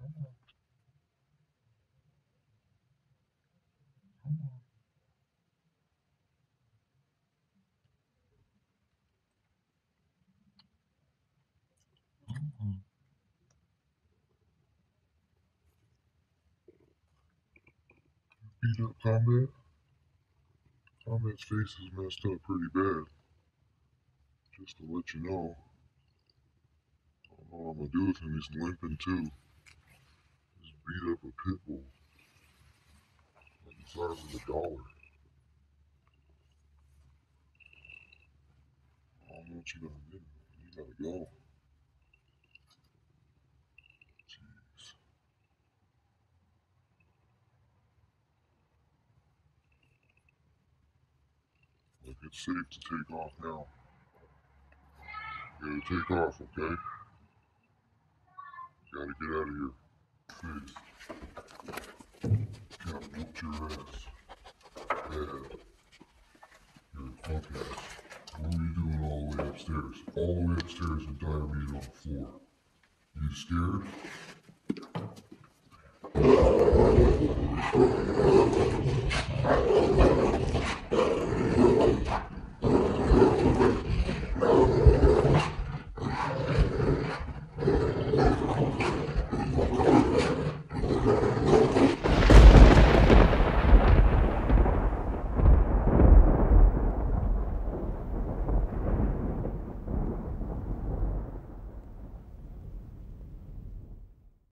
Beat up Combat? Combat's face is messed up pretty bad. Just to let you know. I don't know what I'm gonna do with him. He's limping too. He's beat up a pit bull. Like the size of a dollar. I don't know what you gonna do. You gotta go. Jeez. Look, it's safe to take off now. You gotta take off, okay? You gotta get out of here. Please. Gotta whoop your ass. Yeah. You're a fuck ass. What are you doing all the way upstairs? All the way upstairs with diarrhea on the floor. You scared?